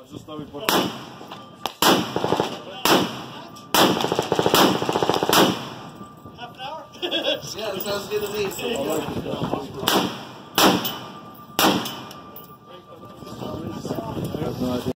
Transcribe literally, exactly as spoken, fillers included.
Zostawi po... Half an hour? Yeah, that sounds good to me.